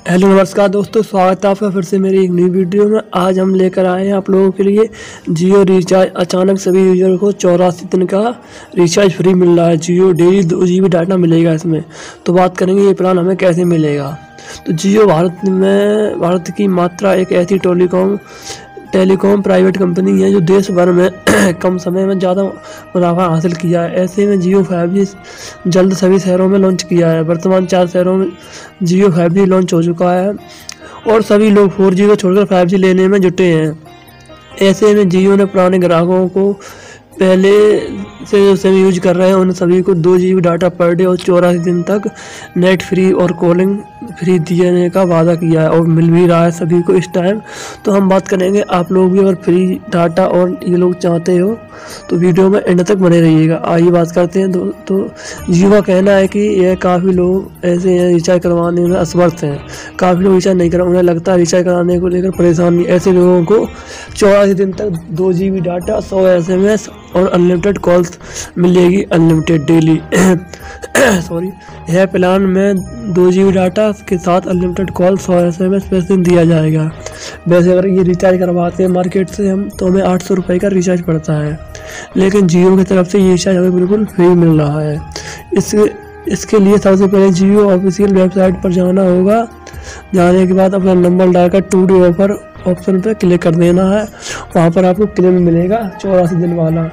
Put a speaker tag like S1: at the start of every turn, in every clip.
S1: Hello नमस्कार दोस्तों, स्वागत है आपका फिर से मेरी एक नई वीडियो में। आज हम लेकर आए हैं आप लोगों के लिए जियो रिचार्ज। अचानक सभी यूजर को 84 दिन का रिचार्ज फ्री मिल रहा है। जियो डेली 2 GB डाटा मिलेगा इसमें। तो बात करेंगे ये प्लान हमें कैसे मिलेगा। तो जियो भारत की मात्रा एक ऐसी टेलीकॉम प्राइवेट कंपनी है जो देश भर में कम समय में ज़्यादा मुनाफा हासिल किया है। ऐसे में जियो 5G जल्द सभी शहरों में लॉन्च किया है। वर्तमान 4 शहरों में जियो 5G लॉन्च हो चुका है और सभी लोग 4G को छोड़कर 5G लेने में जुटे हैं। ऐसे में जियो ने पुराने ग्राहकों को पहले से जो सिम यूज कर रहे हैं उन सभी को 2 GB डाटा पर डे और 84 दिन तक नेट फ्री और कॉलिंग फ्री देने का वादा किया है और मिल भी रहा है सभी को इस टाइम। तो हम बात करेंगे, आप लोग भी अगर फ्री डाटा और ये लोग चाहते हो तो वीडियो में एंड तक बने रहिएगा। आइए बात करते हैं। तो जियो का कहना है कि यह काफ़ी लोग ऐसे हैं रिचार्ज करवाने में असमर्थ हैं। काफ़ी लोग रिचार्ज नहीं करा, उन्हें लगता है रिचार्ज कराने को लेकर परेशानी। ऐसे लोगों को 84 दिन तक 2 GB डाटा, 100 SMS और अनलिमिटेड कॉल्स मिलेगी, अनलिमिटेड डेली। सॉरी, यह प्लान में 2 GB डाटा के साथ अनलिमिटेड कॉल, 100 SMS पैसे दिया जाएगा। वैसे अगर ये रिचार्ज करवाते हैं मार्केट से हम तो हमें 800 रुपये का रिचार्ज पड़ता है, लेकिन जियो की तरफ से ये रिचार्ज हमें बिल्कुल फ्री मिल रहा है। इसके लिए सबसे पहले जियो ऑफिशियल वेबसाइट पर जाना होगा। जाने के बाद अपना नंबर डालकर 2 डे ऑफर ऑप्शन पर क्लिक कर देना है। वहाँ पर आपको क्लेम मिलेगा 84 दिन वाला।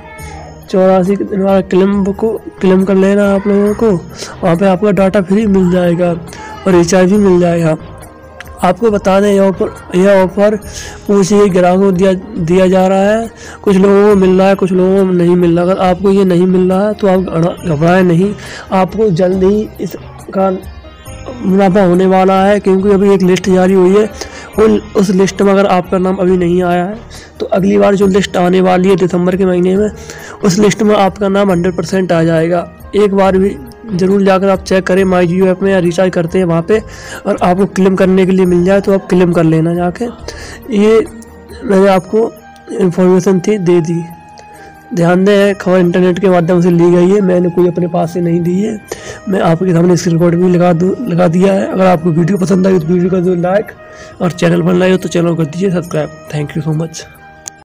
S1: 84 दिन वाला क्लेम कर लेना आप लोगों को। वहाँ पे आपका डाटा फ्री मिल जाएगा और रिचार्ज भी मिल जाएगा। आपको बता दें यह ऑफर कुछ ही ग्राहकों को दिया जा रहा है। कुछ लोगों को मिल रहा है, कुछ लोगों को नहीं मिल रहा। अगर आपको ये नहीं मिल रहा है तो आप घबराएं नहीं, आपको जल्द ही इसका मुनाफा होने वाला है, क्योंकि अभी एक लिस्ट जारी हुई है। उस लिस्ट में अगर आपका नाम अभी नहीं आया है तो अगली बार जो लिस्ट आने वाली है दिसंबर के महीने में, उस लिस्ट में आपका नाम 100% आ जाएगा। एक बार भी ज़रूर जाकर आप चेक करें माई जियो ऐप में, या रिचार्ज करते हैं वहाँ पे, और आपको क्लेम करने के लिए मिल जाए तो आप क्लेम कर लेना जाके। ये मैंने आपको इन्फॉर्मेशन दे दी। ध्यान दें, खबर इंटरनेट के माध्यम से ली गई है, मैंने कोई अपने पास से नहीं दी है। मैं आपके सामने स्क्रीन रिकॉर्ड भी लगा दिया है। अगर आपको वीडियो पसंद आई तो वीडियो का जो लाइक और चैनल पर नए हो तो चैनल कर दीजिए subscribe. Thank you so much.